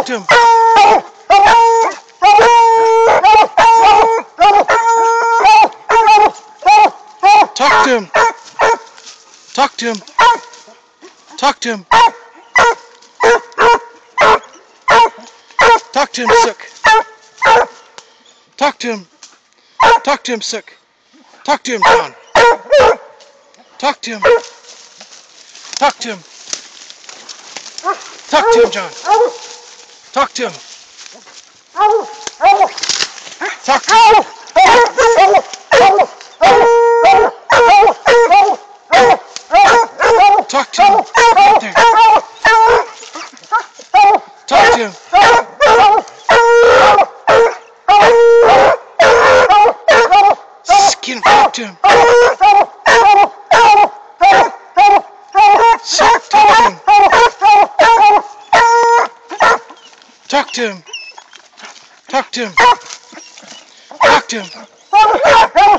to him. Talk to him. Talk to him. Talk to him. Talk to him, Sook. Talk to him. Talk to him, Sook. Talk to him, John. Talk to him. Talk to him. Talk to him, John. Talk to him. Talk to him. Talk to him. Right there. Talk to him. Skin, talk to him. Talk to him. Talk to him. Talk to him. Talk to him.